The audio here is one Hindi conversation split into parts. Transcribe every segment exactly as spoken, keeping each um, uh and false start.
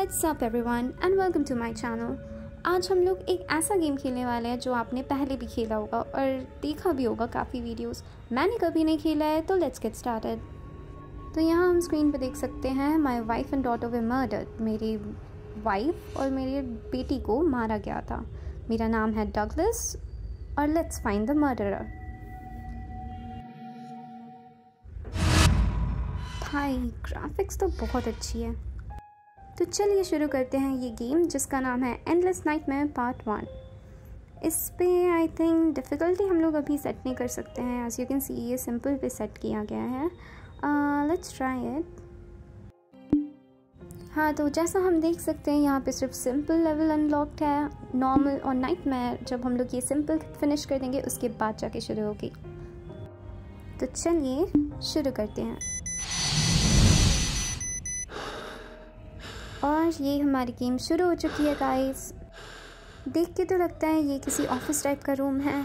What's up everyone and welcome to my channel. आज हम लोग एक ऐसा गेम खेलने वाले हैं जो आपने पहले भी खेला होगा और देखा भी होगा काफ़ी वीडियोस। मैंने कभी नहीं खेला है, तो लेट्स गेट स्टार्टेड। तो यहाँ हम स्क्रीन पे देख सकते हैं my wife and daughter were murdered. मेरी वाइफ और मेरी बेटी को मारा गया था। मेरा नाम है डगलस और लेट्स फाइंड द मर्डरर। भाई ग्राफिक्स तो बहुत अच्छी है। तो चलिए शुरू करते हैं ये गेम जिसका नाम है एंडलेस नाइटमेयर पार्ट वन। इस पे आई थिंक डिफ़िकल्टी हम लोग अभी सेट नहीं कर सकते हैं। एज यू कैन सी ये सिंपल पे सेट किया गया है। Let's try it. हाँ, तो जैसा हम देख सकते हैं यहाँ पे सिर्फ सिंपल लेवल अनलॉक्ड है। नॉर्मल और नाइटमेयर जब हम लोग ये सिंपल फिनिश कर देंगे उसके बाद जाके शुरू होगी। तो चलिए शुरू करते हैं। और ये हमारी गेम शुरू हो चुकी है गाइस। देख के तो लगता है ये किसी ऑफिस टाइप का रूम है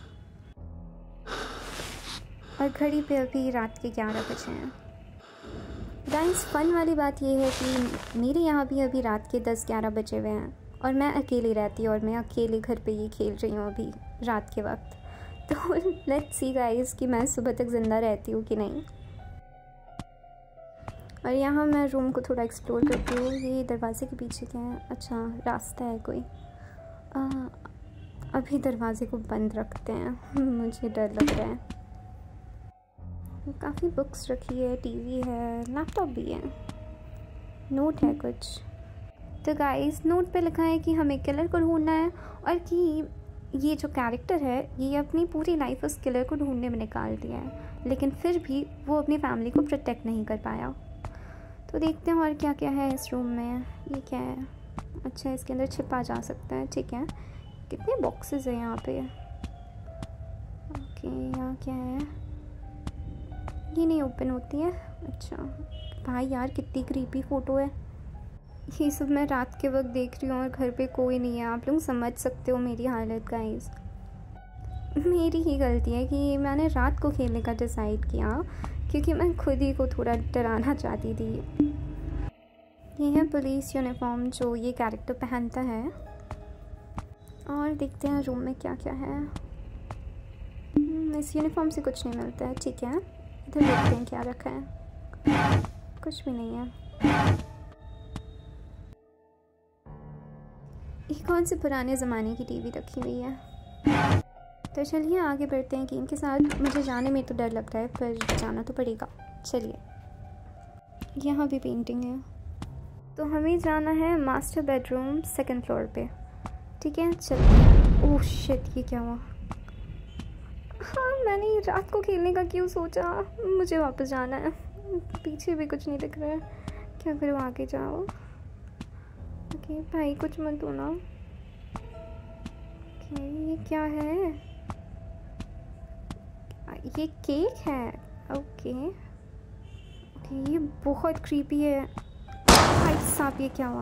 और घड़ी पे अभी रात के ग्यारह बजे हैं। गाइस फन वाली बात ये है कि मेरे यहाँ भी अभी रात के दस ग्यारह बजे हुए हैं और मैं अकेली रहती हूँ और मैं अकेले घर पे ये खेल रही हूँ अभी रात के वक्त। तो लेट्स सी गाइस कि मैं सुबह तक ज़िंदा रहती हूँ कि नहीं। और यहाँ मैं रूम को थोड़ा एक्सप्लोर करती हूँ। ये दरवाजे के पीछे क्या है? अच्छा रास्ता है कोई। आ, अभी दरवाजे को बंद रखते हैं, मुझे डर लग रहा है। काफ़ी बुक्स रखी है, टीवी है, लैपटॉप भी है, नोट है कुछ। तो गाइस नोट पे लिखा है कि हमें किलर को ढूंढना है और कि ये जो कैरेक्टर है ये अपनी पूरी लाइफ उस किलर को ढूंढने में निकाल दिया है, लेकिन फिर भी वो अपनी फैमिली को प्रोटेक्ट नहीं कर पाया। तो देखते हैं और क्या क्या है इस रूम में। ये क्या है? अच्छा इसके अंदर छिपा जा सकता है, ठीक है। कितने बॉक्सेस हैं यहाँ पे? ओके यहाँ क्या है? ये नहीं ओपन होती है। अच्छा भाई यार कितनी क्रीपी फ़ोटो है। ये सब मैं रात के वक्त देख रही हूँ और घर पे कोई नहीं है। आप लोग समझ सकते हो मेरी हालत गाइस। मेरी ही गलती है कि मैंने रात को खेलने का डिसाइड किया क्योंकि मैं खुद ही को थोड़ा डराना चाहती थी। ये है पुलिस यूनिफॉर्म जो ये कैरेक्टर पहनता है। और देखते हैं रूम में क्या क्या है। इस यूनिफॉर्म से कुछ नहीं मिलता है, ठीक है। इधर देखते हैं क्या रखा है। कुछ भी नहीं है। ये कौन से पुराने ज़माने की टीवी रखी हुई है? तो चलिए आगे बढ़ते हैं गेम के साथ। मुझे जाने में तो डर लग रहा है पर जाना तो पड़ेगा। चलिए यहाँ भी पेंटिंग है। तो हमें जाना है मास्टर बेडरूम सेकंड फ्लोर पे, ठीक है। चलिए। ओह शिट, ये क्या हुआ? हाँ मैंने रात को खेलने का क्यों सोचा? मुझे वापस जाना है। पीछे भी कुछ नहीं दिख रहा है। क्या करूँ? आगे जाओ। ओके भाई कुछ मत दो ना। ओके ये क्या है? ये केक है। ओके ओके ये बहुत क्रीपी है। भाई साहब ये क्या हुआ?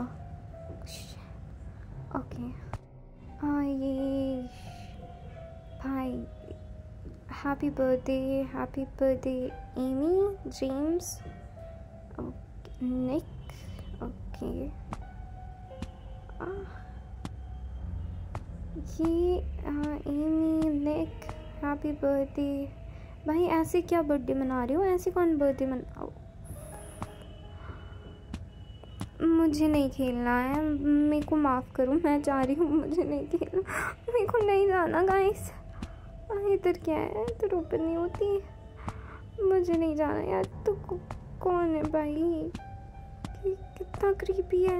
ओके हाँ ये भाई happy birthday happy birthday Amy James Nick. Okay ये एमी निक हैप्पी बर्थडे। भाई ऐसे क्या बर्थडे मना रही हो? ऐसे कौन बर्थडे मना? मुझे नहीं खेलना है, मेरे को माफ़ करो, मैं जा रही हूँ। मुझे नहीं खेलना, मेरे को नहीं जाना गाइस। इधर क्या है? इधर ओपन नहीं होती। मुझे नहीं जाना यार। तो कौन है भाई? कितना क्रीपी है।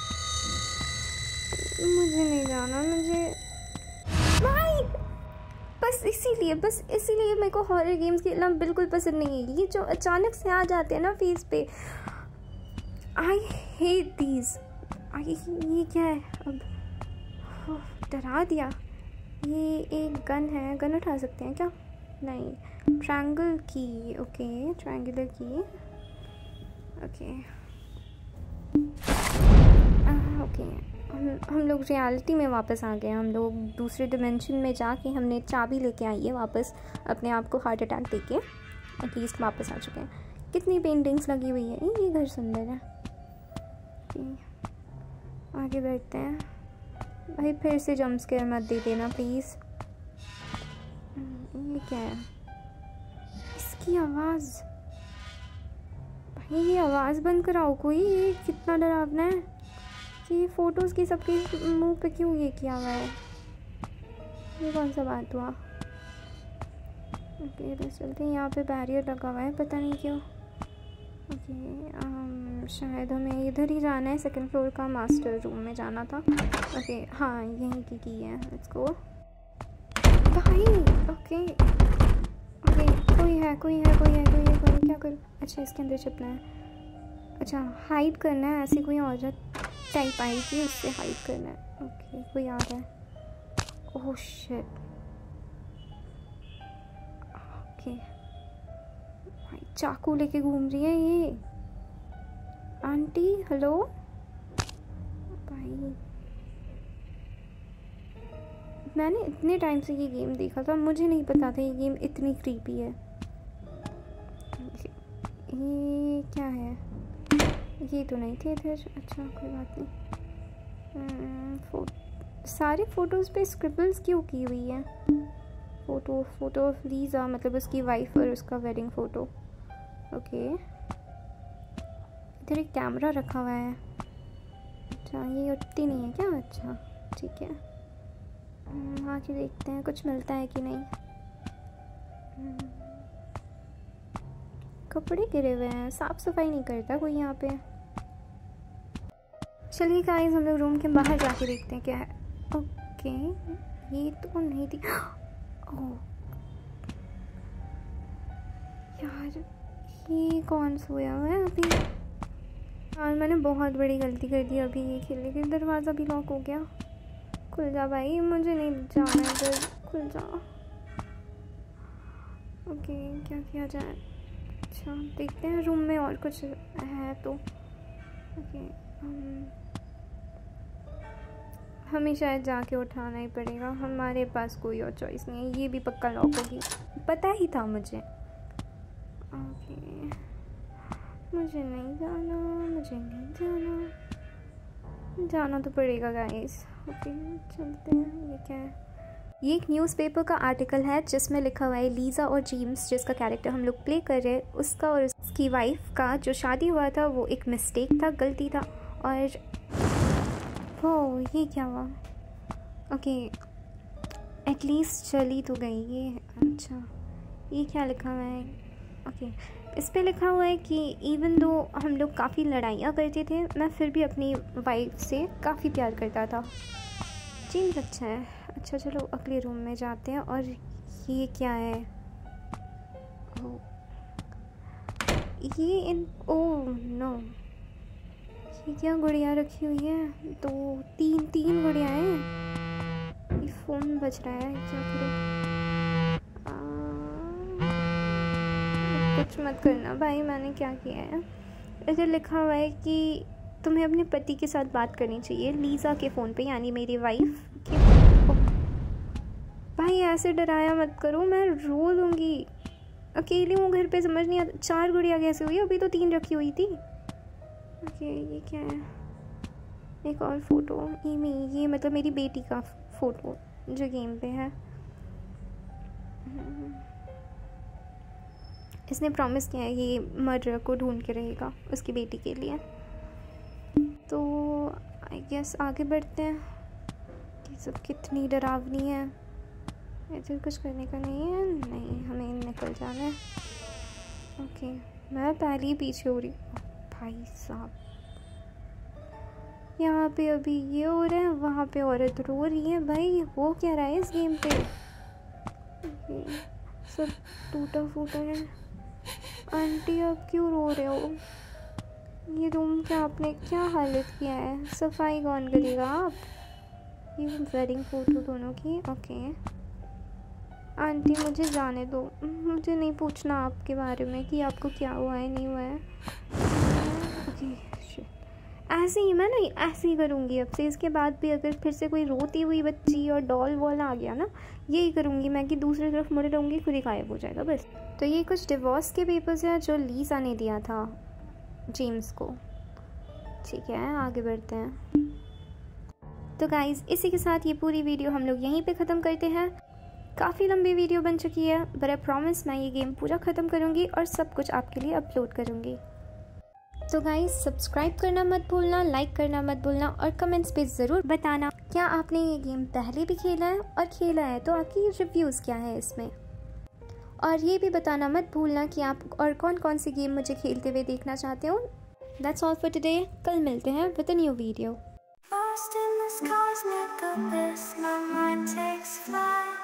मुझे नहीं जाना। मुझे भाई बस इसीलिए बस इसीलिए मेरे को हॉरर गेम्स खेलना बिल्कुल पसंद नहीं है। ये जो अचानक से आ जाते हैं ना फेस पे, आई हेट दीज। आई ये क्या है? अब डरा दिया। ये एक गन है, गन उठा सकते हैं क्या? नहीं। ट्रायंगल की। ओके ट्रायंगुलर की। ओके ओके हम हम लोग रियलिटी में वापस आ गए। हम लोग दूसरे डिमेंशन में जाके हमने चाबी लेके आई है वापस। अपने आप को हार्ट अटैक देके एटलीस्ट वापस आ चुके हैं। कितनी पेंटिंग्स लगी हुई है। ये घर सुंदर है। आगे बढ़ते हैं। भाई फिर से जंप स्केयर मत दे देना प्लीज़। ये क्या है? इसकी आवाज़, भाई ये आवाज़ बंद कराओ कोई। ये कितना डरावना है कि ये फ़ोटोज़ की सबके मुंह पे क्यों ये किया हुआ है? ये कौन सा बात हुआ? ओके बस चलते हैं। यहाँ पे बैरियर लगा हुआ है, पता नहीं क्यों। ओके um, शायद हमें इधर ही जाना है। सेकंड फ्लोर का मास्टर रूम में जाना था। ओके हाँ यहीं की की है। लेट्स गो भाई। ओके ओके कोई है कोई है कोई है कोई है कोई है। क्या करूँ? अच्छा इसके अंदर छिपना है। अच्छा हाइड करना है। ऐसी कोई औरत टाइप आएगी, उससे हाइड करना है। ओके कोई आ रहा है। Oh shit. ओके भाई चाकू लेके घूम रही है ये आंटी। हेलो भाई, मैंने इतने टाइम से ये गेम देखा था, मुझे नहीं पता था ये गेम इतनी क्रीपी है। ये क्या है? ये तो नहीं थे इधर। अच्छा कोई बात नहीं। फो सारे फ़ोटोज़ पे स्क्रिबल्स क्यों की हुई है? फ़ोटो फ़ोटो ऑफ लीज़ा, मतलब उसकी वाइफ और उसका वेडिंग फ़ोटो। ओके इधर एक कैमरा रखा हुआ है। अच्छा ये उठती नहीं है क्या? अच्छा ठीक है, आके देखते हैं कुछ मिलता है कि नहीं। कपड़े गिरे हुए हैं, साफ़ सफाई नहीं करता कोई यहाँ पे। चलिए गाइस हम लोग रूम के बाहर जाके देखते हैं क्या है। ओके ये तो नहीं थी। ओह यार ये कौन सोया हुआ है अभी? यार मैंने बहुत बड़ी गलती कर दी अभी ये खेलने की। दरवाज़ा भी लॉक हो गया। खुल जा भाई, मुझे नहीं जाना इधर, खुल जा। ओके क्या किया जाए? अच्छा देखते हैं रूम में और कुछ है तो। ओके हम हमें शायद जाके उठाना ही पड़ेगा, हमारे पास कोई और चॉइस नहीं है। ये भी पक्का लॉक होगी, पता ही था मुझे। ओके मुझे नहीं जाना, मुझे नहीं जाना, जाना तो पड़ेगा गाइस। ओके चलते हैं। ये क्या है? ये एक न्यूज़पेपर का आर्टिकल है जिसमें लिखा हुआ है लीज़ा और जेम्स, जिसका कैरेक्टर हम लोग प्ले कर रहे हैं, उसका और उसकी वाइफ का जो शादी हुआ था वो एक मिस्टेक था, गलती था। और वो ये क्या हुआ? ओके एटलीस्ट चली तो गई ये। अच्छा ये क्या लिखा हुआ है? ओके इस पे लिखा हुआ है कि इवन दो हम लोग काफ़ी लड़ाइयाँ करते थे, मैं फिर भी अपनी वाइफ से काफ़ी प्यार करता था। चीज़ अच्छा है। अच्छा चलो अगले रूम में जाते हैं। और ये क्या है? ओ, ये इन ओह नो, ये क्या गुड़िया रखी हुई है? दो तीन तीन गुड़िया हैं। ये फ़ोन बज रहा है, क्या करूँ? कुछ मत करना भाई, मैंने क्या किया है? इधर लिखा हुआ है कि तुम्हें अपने पति के साथ बात करनी चाहिए लीज़ा के फ़ोन पे, यानी मेरी वाइफ के। भाई ऐसे डराया मत करो, मैं रो लूँगी। अकेली हूँ घर पे, समझ नहीं आता चार गुड़िया कैसे हुई? अभी तो तीन रखी हुई थी। ओके ये क्या है? एक और फ़ोटो। ये में ये मतलब मेरी बेटी का फ़ोटो जो गेम पे है। इसने प्रॉमिस किया है ये मर्डर को ढूंढ के रहेगा उसकी बेटी के लिए। तो आई गेस आगे बढ़ते हैं। ये सब कितनी डरावनी है। इधर कुछ करने का नहीं है, नहीं हमें निकल जाना है। ओके मैं पहले ही पीछे हो रही हूँ। भाई साहब यहाँ पे अभी ये हो रहा है, वहाँ पे औरत रो रही है। भाई वो क्या रहा है इस गेम पे? okay, सब टूटा फूटा है। आंटी आप क्यों रो रहे हो? ये रूम क्या आपने क्या हालत किया है? सफाई कौन करेगा? आप ये वेडिंग फ़ोटो दोनों की। ओके आंटी मुझे जाने दो, मुझे नहीं पूछना आपके बारे में कि आपको क्या हुआ है नहीं हुआ है। ओके ऐसे ही मैं नहीं ऐसे ही करूँगी अब से। इसके बाद भी अगर फिर से कोई रोती हुई बच्ची और डॉल वॉल आ गया ना, यही करूँगी मैं कि दूसरी तरफ मुड़े रहूँगी, खुद ही गायब हो जाएगा बस। तो ये कुछ डिवोर्स के पेपर्स हैं जो लीज़ा ने दिया था जेम्स को। ठीक है आगे बढ़ते हैं। तो गाइज़ इसी के साथ ये पूरी वीडियो हम लोग यहीं पे ख़त्म करते हैं। काफ़ी लंबी वीडियो बन चुकी है, बट आई प्रॉमिस मैं ये गेम पूरा ख़त्म करूँगी और सब कुछ आपके लिए अपलोड करूँगी। तो गाइज़ सब्सक्राइब करना मत भूलना, लाइक करना मत भूलना और कमेंट्स पे ज़रूर बताना क्या आपने ये गेम पहले भी खेला है, और खेला है तो आपकी रिव्यूज़ क्या है इसमें। और ये भी बताना मत भूलना कि आप और कौन कौन सी गेम मुझे खेलते हुए देखना चाहते हो। That's all for today. कल मिलते हैं विद अ न्यू वीडियो।